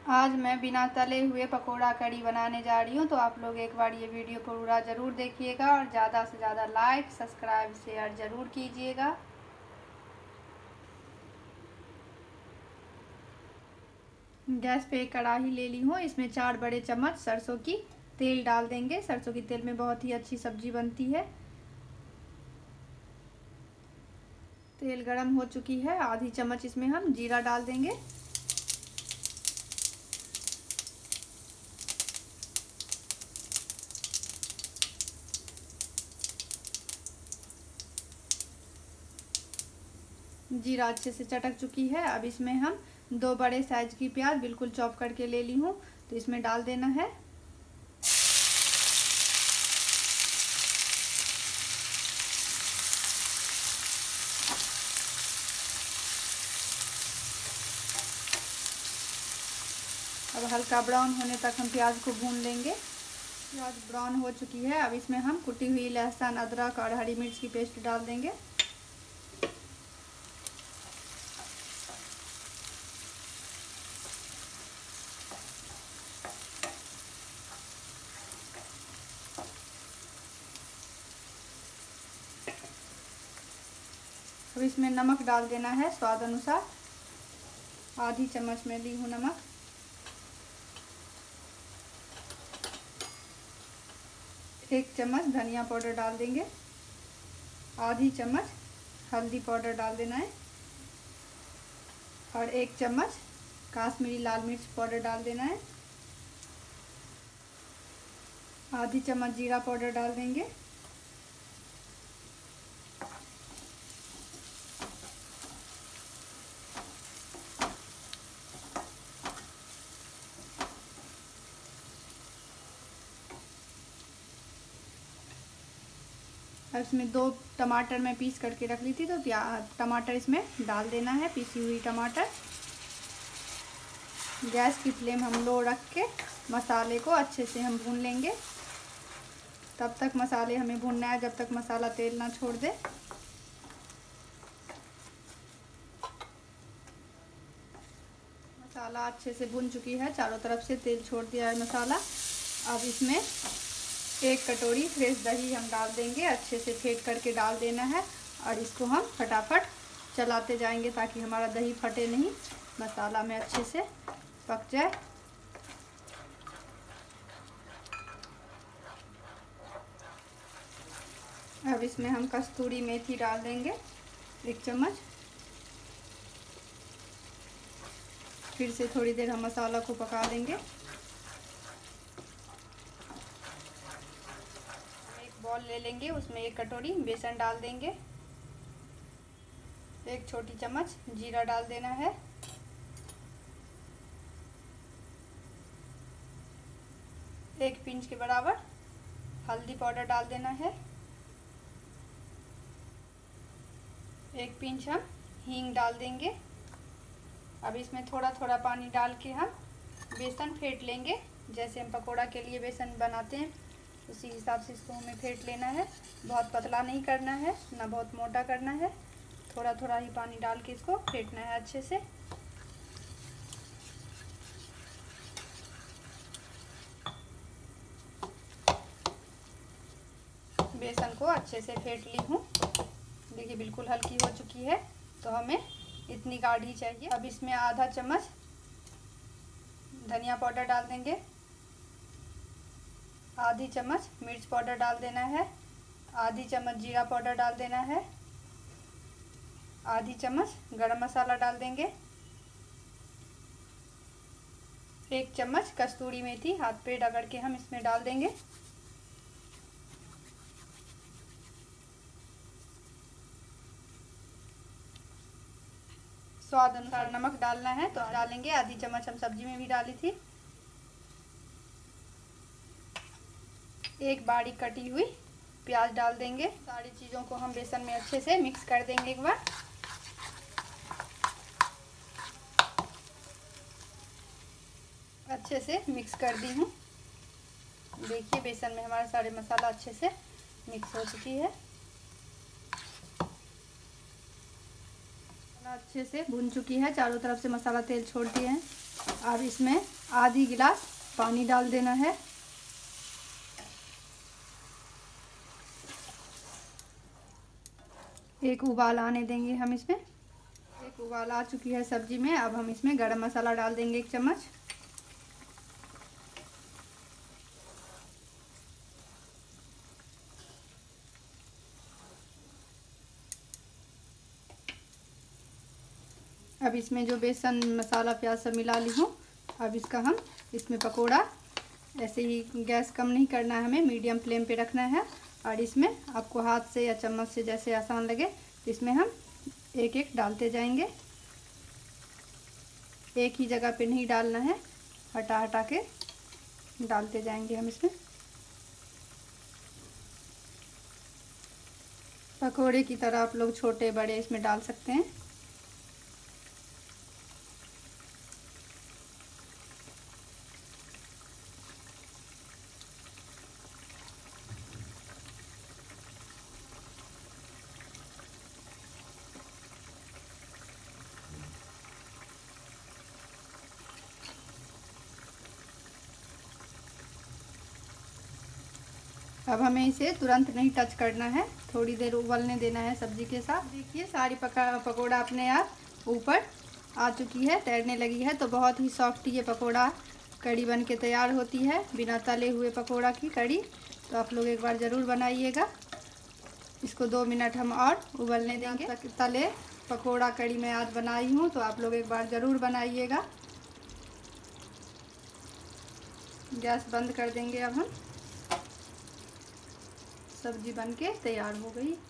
आज मैं बिना तले हुए पकोड़ा कड़ी बनाने जा रही हूँ। तो आप लोग एक बार ये वीडियो पूरा ज़रूर देखिएगा और ज़्यादा से ज़्यादा लाइक सब्सक्राइब शेयर ज़रूर कीजिएगा। गैस पे एक कढ़ाई ले ली हूँ। इसमें 4 बड़े चम्मच सरसों की तेल डाल देंगे। सरसों की तेल में बहुत ही अच्छी सब्जी बनती है। तेल गरम हो चुकी है। आधी चम्मच इसमें हम जीरा डाल देंगे। जीरा अच्छे से चटक चुकी है। अब इसमें हम 2 बड़े साइज की प्याज बिल्कुल चॉप करके ले ली हूँ, तो इसमें डाल देना है। अब हल्का ब्राउन होने तक हम प्याज को भून लेंगे। प्याज ब्राउन हो चुकी है। अब इसमें हम कुटी हुई लहसुन, अदरक और हरी मिर्च की पेस्ट डाल देंगे। अब इसमें नमक डाल देना है स्वाद अनुसार। आधी चम्मच में ली हूँ नमक। एक चम्मच धनिया पाउडर डाल देंगे। आधी चम्मच हल्दी पाउडर डाल देना है और 1 चम्मच काश्मीरी लाल मिर्च पाउडर डाल देना है। आधी चम्मच जीरा पाउडर डाल देंगे। अब इसमें 2 टमाटर मैं पीस करके रख ली थी, तो टमाटर इसमें डाल देना है, पीसी हुई टमाटर। गैस की फ्लेम हम लो रख के मसाले को अच्छे से हम भून लेंगे। तब तक मसाले हमें भूनना है जब तक मसाला तेल ना छोड़ दे। मसाला अच्छे से भून चुकी है, चारों तरफ से तेल छोड़ दिया है मसाला। अब इसमें 1 कटोरी फ्रेश दही हम डाल देंगे। अच्छे से फेंट करके डाल देना है और इसको हम फटाफट चलाते जाएंगे ताकि हमारा दही फटे नहीं, मसाला में अच्छे से पक जाए। अब इसमें हम कस्तूरी मेथी डाल देंगे 1 चम्मच। फिर से थोड़ी देर हम मसाला को पका देंगे। एक बॉल ले लेंगे, उसमें 1 कटोरी बेसन डाल देंगे। 1 छोटी चम्मच जीरा डाल देना है। 1 पिंच के बराबर हल्दी पाउडर डाल देना है। 1 पिंच हम हींग डाल देंगे। अब इसमें थोड़ा थोड़ा पानी डाल के हम बेसन फेंट लेंगे। जैसे हम पकोड़ा के लिए बेसन बनाते हैं उसी हिसाब से इसको हमें फेंट लेना है। बहुत पतला नहीं करना है, ना बहुत मोटा करना है। थोड़ा थोड़ा ही पानी डाल के इसको फेंटना है अच्छे से। बेसन को अच्छे से फेंट ली हूँ। देखिए बिल्कुल हल्की हो चुकी है, तो हमें इतनी गाढ़ी चाहिए। अब इसमें आधा चम्मच धनिया पाउडर डाल देंगे। आधी चम्मच मिर्च पाउडर डाल देना है। आधी चम्मच जीरा पाउडर डाल देना है। आधी चम्मच गरम मसाला डाल देंगे। 1 चम्मच कस्तूरी मेथी हाथ पे रगड़ के हम इसमें डाल देंगे। स्वाद अनुसार नमक डालना है तो डालेंगे। आधी चम्मच हम सब्जी में भी डाली थी। 1 बारीक कटी हुई प्याज डाल देंगे। सारी चीज़ों को हम बेसन में अच्छे से मिक्स कर देंगे एक बार। अच्छे से मिक्स कर दी हूँ। देखिए बेसन में हमारे सारे मसाला अच्छे से मिक्स हो चुकी है। अच्छे से भून चुकी है, चारों तरफ से मसाला तेल छोड़ दिए हैं। अब इसमें आधी गिलास पानी डाल देना है। एक उबाल आने देंगे हम इसमें। एक उबाल आ चुकी है सब्जी में। अब हम इसमें गरम मसाला डाल देंगे 1 चम्मच। अब इसमें जो बेसन मसाला प्याज सब मिला ली हूँ, अब इसका हम इसमें पकोड़ा ऐसे ही गैस कम नहीं करना है, हमें मीडियम फ्लेम पे रखना है। और इसमें आपको हाथ से या चम्मच से जैसे आसान लगे तो इसमें हम एक एक डालते जाएंगे। एक ही जगह पे नहीं डालना है, हटा हटा के डालते जाएंगे हम इसमें। पकोड़े की तरह आप लोग छोटे बड़े इसमें डाल सकते हैं। अब हमें इसे तुरंत नहीं टच करना है, थोड़ी देर उबलने देना है सब्जी के साथ। देखिए सारी पकोड़ा अपने आप ऊपर आ चुकी है, तैरने लगी है। तो बहुत ही सॉफ्ट ये पकोड़ा कड़ी बन के तैयार होती है, बिना तले हुए पकोड़ा की कड़ी। तो आप लोग एक बार ज़रूर बनाइएगा। इसको 2 मिनट हम और उबलने देंगे। तले पकोड़ा कड़ी मैं आज बनाई हूँ, तो आप लोग एक बार ज़रूर बनाइएगा। गैस बंद कर देंगे अब हम। सब्जी बनके तैयार हो गई।